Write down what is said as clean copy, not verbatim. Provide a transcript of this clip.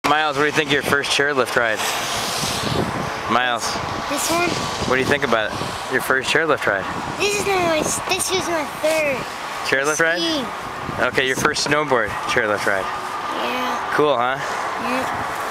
Miles, what do you think of your first chairlift ride? Miles. This one? What do you think about it? Your first chairlift ride? This was my third. Chairlift ride? Okay, your first snowboard chairlift ride. Yeah. Cool, huh? Yeah.